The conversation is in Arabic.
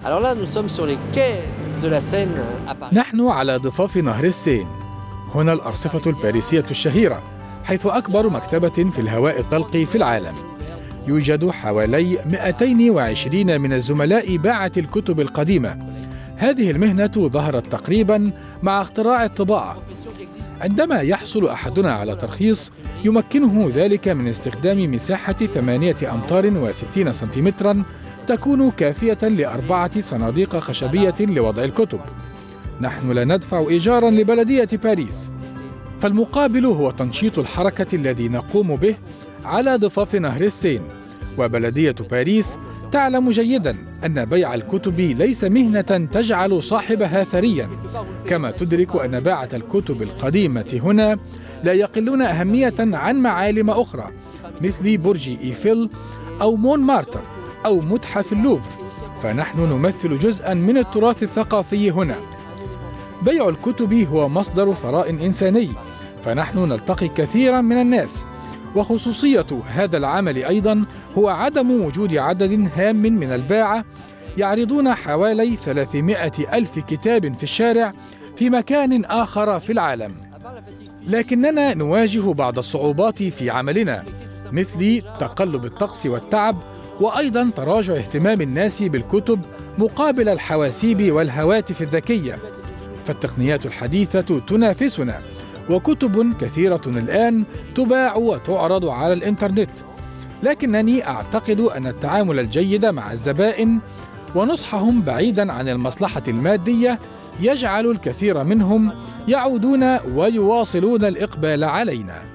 نحن على ضفاف نهر السين. هنا الأرصفة الباريسية الشهيرة، حيث أكبر مكتبة في الهواء الطلق في العالم. يوجد حوالي 220 من الزملاء باعة الكتب القديمة. هذه المهنة ظهرت تقريبا مع اختراع الطباعة. عندما يحصل أحدنا على ترخيص يمكنه ذلك من استخدام مساحة 8 أمتار و60 سنتيمترا تكون كافية ل4 صناديق خشبية لوضع الكتب. نحن لا ندفع إيجارا لبلدية باريس، فالمقابل هو تنشيط الحركة الذي نقوم به على ضفاف نهر السين. وبلدية باريس تعلم جيدا أن بيع الكتب ليس مهنة تجعل صاحبها ثريا، كما تدرك أن باعة الكتب القديمة هنا لا يقلون أهمية عن معالم أخرى مثل برج إيفل أو مون مارتر أو متحف اللوفر، فنحن نمثل جزءا من التراث الثقافي هنا. بيع الكتب هو مصدر ثراء إنساني، فنحن نلتقي كثيرا من الناس. وخصوصية هذا العمل أيضا هو عدم وجود عدد هام من الباعة يعرضون حوالي 300 ألف كتاب في الشارع في مكان آخر في العالم. لكننا نواجه بعض الصعوبات في عملنا، مثل تقلب الطقس والتعب، وأيضا تراجع اهتمام الناس بالكتب مقابل الحواسيب والهواتف الذكية. فالتقنيات الحديثة تنافسنا، وكتب كثيرة الآن تباع وتعرض على الإنترنت. لكنني أعتقد أن التعامل الجيد مع الزبائن ونصحهم بعيدا عن المصلحة المادية يجعل الكثير منهم يعودون ويواصلون الإقبال علينا.